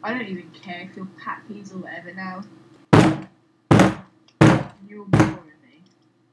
I don't even care if you're Pat Peas or whatever now. You're boring.